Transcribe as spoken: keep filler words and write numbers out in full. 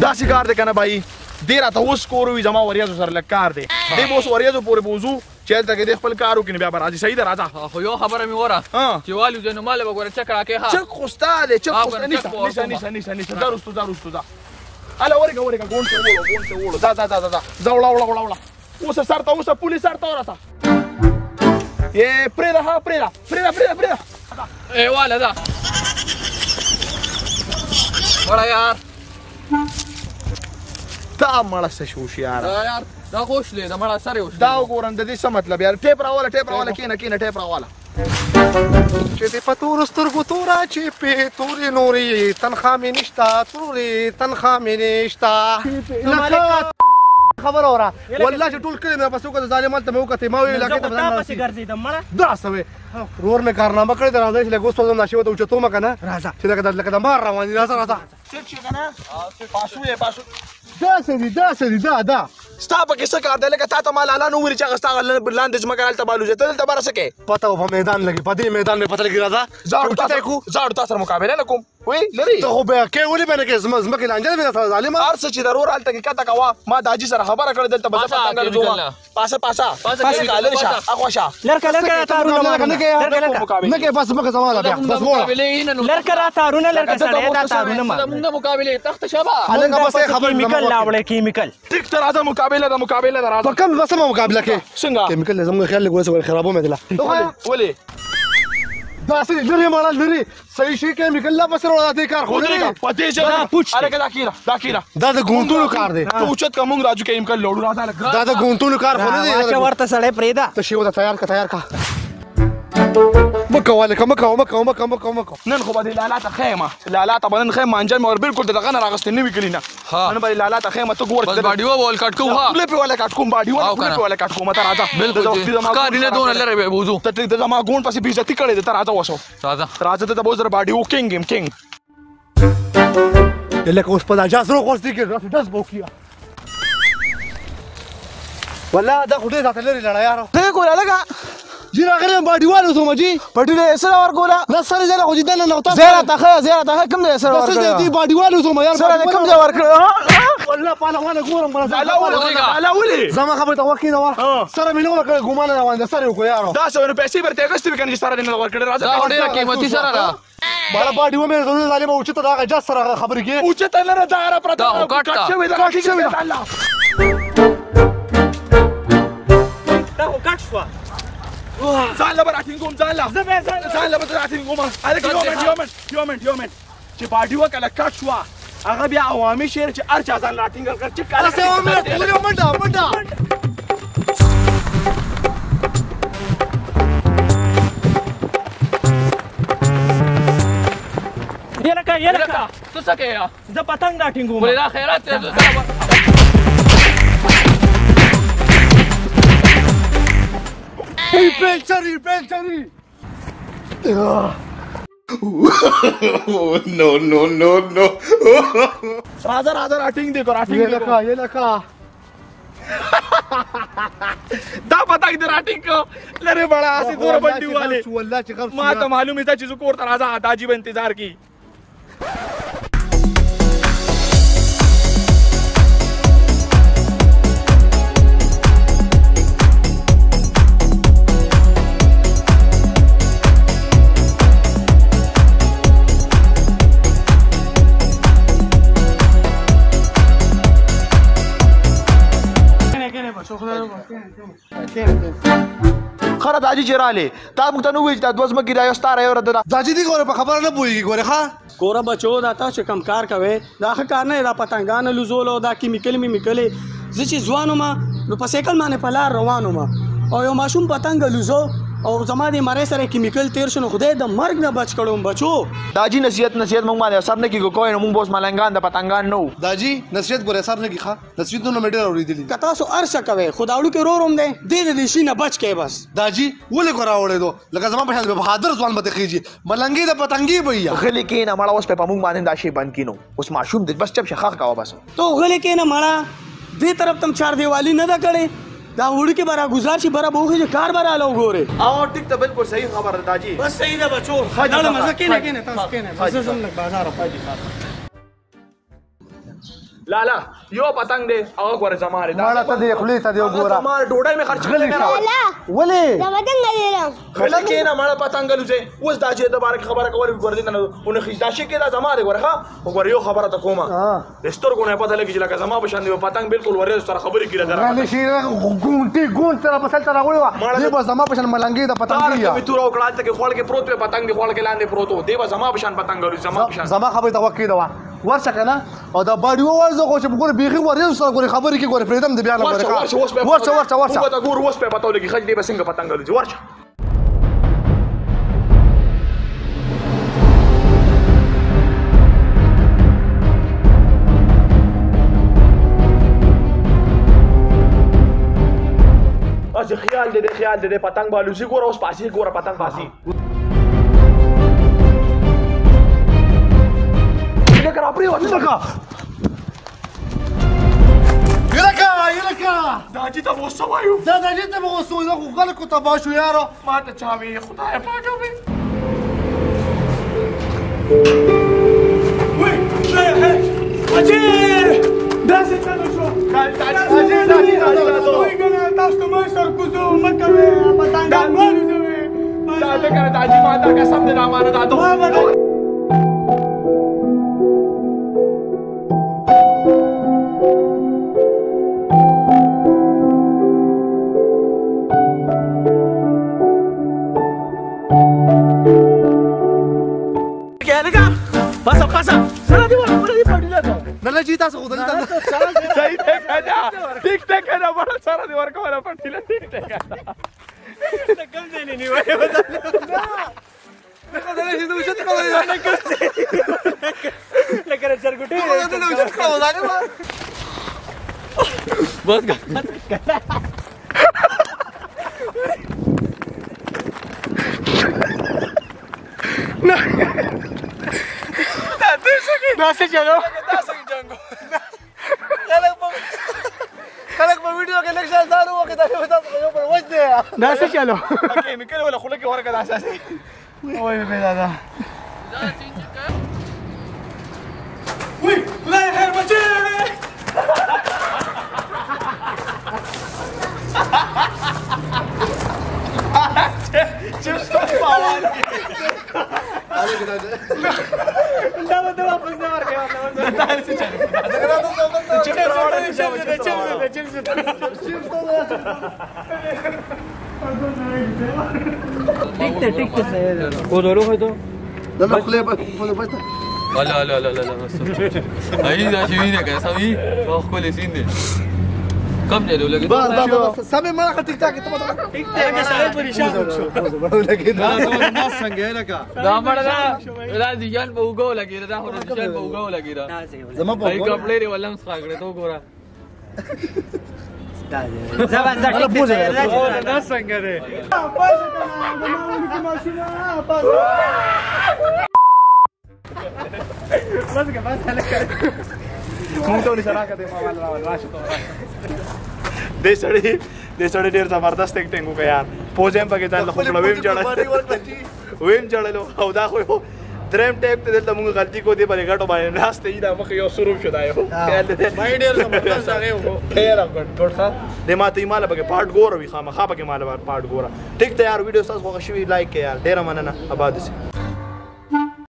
داسې کار دی که نه بھائی دې راته اوس کور وي زما وریځو سره لږ کار دی دې به اوس وریځو پورې بوځو چې هلته کې دې خپل کار وکړي نو بیا به راځي صحیح ده راځه خو یو خبره مې وره چې والو ځای نو ماله به ګوره چک راکې ها چک خو ستا دی چک خو ستا نیسه نیسه نیسه نیسه نیسه ځه رستو ځه رستو ځه هله ورېږه ورېږه ګونډ ته وړو ګونډ ته وړو ځه ځه ځه ځه ځه وړه وړه وړه وړه اوسه سر ته اوسه پولې سر ته ورسه ای پرېږده ها پرېږده پرېږده پرېږده پرېږده ای واله ځه وړه یار دا مړه څه شوش یاره یار دا خو وشلې د مړه سر یې وشلې دا وګورم د دې څه مطلب یار ټیپ راواله ټیپ راواله کښېنه کښېنه ټیپ راواله چې دې په تورو سترګو توره چې پې تورې نورې تنخوا مې نشته تورې تنخوا مې نشته خبره وره والله چې ټول کلي مې پسې وکړه ظالمان ته مې وکتې ما ویل لکه ته پسې ګرځېدم مړه داسې وې ورور مې کارنامه کړې ده راځئ چې لږ اوس وځم ناشې ورته اوچتومه که نه راځه چې لکه لکه د مار روان دي راځه راځه ټیک شي که نه پاسو یې پاسو داسې دي داسې دي دا دا ستا پکې څه کار دی لکه تا ته ما لالا نه وویل چې هغه ستا لاندې ځمکه هلته بالوځې ته دلته بره څه کوې پته وه په میدان لګي په دې میدان مې پته لګي راځه زاړو تا سره زاړو تا سره مقابله نه کوم وی لري ته خو بیا کې ولې به نه کوې ځمکې لانجه ده سره ظالمه هر څه چې ضرور هلته کې کته کوه ما د حاجي سره خبره کړې دلته به زه پتنګ ځوم پاسه پاسه پاسه کا لرې شه هاخوا شه لرکه لرکه تارونه ما نه کوې نه کوې بس ځمکه زما ده بیا بس وړه لرکه را تارونه لرکه سړی دا تارونه ما زمونږ د مقابلې تخت شبه هلکه بس یې خبر کیمیکل راوړی کیمیکل ټیک ته راځه مقابله ده مقابله ده په راځه کوم بس ما مقابله کې څنګه کیمیکل زموږ خیال لګول څه خرابو مې دله ولې داسې لرې ماړه لرې صحیح شي کیمیکل لا بس وړه دې کار خو نه په دې ځای هلکه دا کیره دا کیره دا د ګونټونو کار دی ته اوچت که مونږ راځو کیمیکل لوړو راځه هلکه دا د ګونټونو کار خو نه دی واچه ورته سړی پرېږده ته شی وته تیار که تیار که مه کوه هلکه مه کوه مه کوه مه کوه مه کوه مه کوه نن خو به دې لالا ته ښیم لالا ته به نن ښیم مانجه مې ور بالکل د دغه نه راغستې نه وي کلي نه نن به دې لالا ته ښیم ته ګوره بس باډیوه به ول کټ کوو ها خوله پې وله کټ کوم باډیوه خوله پې وله کټ کوم ته راځه بالکل ښکاري نه دونه لرې به بوځو ته د زما ګوند پسې بې عزتي کړې ده ته راځه اوسو راځه راځه ته به اوس در باډیو کینګ یم کینګ لکه اوس په دا جاز روغ غوښتې کې داسې ډز به وکړي والله دا خو ډېر راته لرې لړه یاره ته ګوره لږه جی راغلی یم باډیوال اوسم جي پټي دې سره ورکوله نه سر یې خو چې دننه نغتا زیره ته ښه زیره ته ښه کوم ځای سره بس دې باډیوال اوسم یار سره دې کوم ځای ورکړی والله پهلوانه ګورم لالا ولې زما خبرې ته غوږ کېږده سره مې نه ورکړی ګمان روان دی سر یې وکړو یارو دا څه نو پیسې به ورته اخیستې وي که نه چې سره دې نه ورکړې دا راځه خو ډېره قیمتي سره ده ماړه باډیوه مې ضروري ظالمه اوچته د هغه جاز سره خبرې کې اوچته لره دا هره پرته دا خو کټ ده. شوې ده کټ شوې ده. الله دا خو کټ شوه ځان له به راټینګوم ځان له ځان له به راټینګوم هلکه یو منټ یو منټ یو منټ یو منټ چې باډیوه کله کټ شوه هغه بیا عوامي شعر چې هر چا ځان راټینګل کړ چې کله بس یو منټ پورې یو منټه منټه یې لکه یې لکه ته څه کوې زه پتنګ راټینګوم ولې دا خیرات دی پنچري پنچري no, no, no, no. راځه راځه راټینګ دی کو راټینګ یې دی لکه یې لکه دا پتنګ دې راټینګ کړو لرې بړه هسې دوره بنډي والې والله چې غرب ما ته معلوم ده چې زه کور ته راځه داجي به انتظار کي خره داجي چې رالې تا موږ ته نه وویل چې دا دوه ځمکې دا یو ستا را یو رده ده دا چې دي ګوره په خبره نه پوهېږي ګوره ښه ګوره بچو دا تاسو چې کم کار کوئ دا ښه کار نه دی دا پتنګانه لوزول او دا کیمیکل مې میکلې زه چې ځوان وم نو په سایکل باندې په لار روان وم او یو ماشوم پتنګ لوزو او زما د مرۍ سره کیمیکل تیر شو نو خدای د مرګ نه بچ کړم بچو داجي نصیحت نصیحت موږ باندې اثر نه کېږي کوی نو موږ به اوس ملنګان د پتنګان نه وو دا جي نصیحت ګوره اثر نه کي ښه نصیحتونه مې ډېر اورېدلي که تاسو هر څه کوئ خو دا وړوکی ورور هم دی دې د دې شي نه بچ کوئ بس دا جي ولې کو راوړېدو لکه زما په شان بهادر ځوان به ته خېږي ملنګي د پتنګي به یې غلي کېنه مړه اوس په موږ باندې دا شی بند کینو اوس ماشوم دی بس چپ شه خخ کوه بس تو غلې کېنه مړه دې طرف تم چار دیوالی نه ده کړې دا وړوکی به راګزار شي بره به وخېږي کار به راله وګورې او ټیک ته بالکل صحیح خبر ده داجي بس صحیح ده بچو لاړم زه کېنه کېنه تاسو کېنه زه ځم لږ بازار لا لا یو پتنګ دی هغه ګوره زما دی ماړه ته دې خولې ته دې وګوره زما ډوډۍ مې خرڅ کړې نه ولې دا پتنګ لیرم خله کې نه ماړه پتنګ لوځي اوس دا چې د بار خبره کوي ګوره دې نه اون خیدا شي کې دا زما دی ګوره ها وګوره یو خبره ته کومه د سترګو نه پته لګی چې لکه زما بشان دی پتنګ بالکل ورې سره خبرې کړه غلې شي ګونټي ګونټ سره بسل تر غوړي دې به زما بشان ملنګي د پتنګ دی یا تو راو کړه ته خپل کې پروت پتنګ دی خپل کې لاندې پروت دی به زما بشان پتنګ لوځي زما بشان زما خبره ته وکړه وا ورشه کنه او دا باډي وایزو خو چې ګوره بیخي ورې سره ګوره خبرې کې ګوره پریدم د بیان ګوره ورشه ورشه ورشه ورشه ورشه دا ګور اوس په پتاو لګي خځ دی به څنګه پتنګ لوځي ورشه اځ خیال دې خیال دې پتنګ بالوزي ګوره اوس پاسي ګوره پتنګ پاسي لکه را پریوت لکه یلکه یلکه دا چې ته وسه وایو دا دا چې ته وسه وایو خو خلکو تباه شو یارو ما ته چا وی خدای پاک وي وای اجي دا څه چلو شو کال تاجي تاجي تاجي وای کنه تاسو ما سر کوزو مکه پتنګ والوځوي دا ته کنه تاجي ما دا قسم دې رامانه دا ته pasa pasa sana di mana boleh dipanggil atau نلا جی تاسو خو دلته صحیح ده کنه ټیک ټیک کنه بڑا سره دی ورکو ولا پټیله ټیک ټیک کم ځای نه نیولې ودا لکه دا چې دوی شته کوي لکه چرګوټي دا دوی شته کوي ځانه بس ګا دا څه چلو خلک په ویډیو کې لکه ځانو وکړه دا تاسو یو پر وځ دی دا څه چلو اوکې میکل ولا خلک ورکه دا اساسي وای به دادا وای خدای خیر بچي دا به واپس نه ورکړم دا څه چلو چې څه چې څه ټیک ته ټیک ته کو دورو هوي ته دا خپل په پټه لا لا لا لا لا ahí da chivina que esa vi vamos con el cine कम दे दो लगे बस बस सबै मलाई टिक टाक ته ټیک ته کې سره پریشان شو دا ناس څنګه لکه دا مړه دا دا ځان په وګو لګی دا هو ځان په وګو لګی دا زما په ای کپڑے ری ولم څنګه ته وګورا زبان دا ټیک ته دا څنګه ده پاس کنه د ماونو کې ماشومه پاس بس که بس هلکه مونږ ته نشرا کته ما والا راشه ته دې سړی دې سړی ډیر زبردست اکټینګ وکړ یار پوزم پکې ځان له خپل ویم جوړل ویم جوړل او دا خو دریم ټیپ ته دلته موږ غلطي کو دی په غټو باندې راسته دا مخ یو شروع شو دا یو مای ډیر زبردست هغه وو ډیر غټ ګور صاحب د ماته مال پکې پارت ګور وی خامخا پکې مال پارت ګور ټیک ته یار ویډیو تاسو خو شوی لایک کړئ یار ډیر مننه آباد سي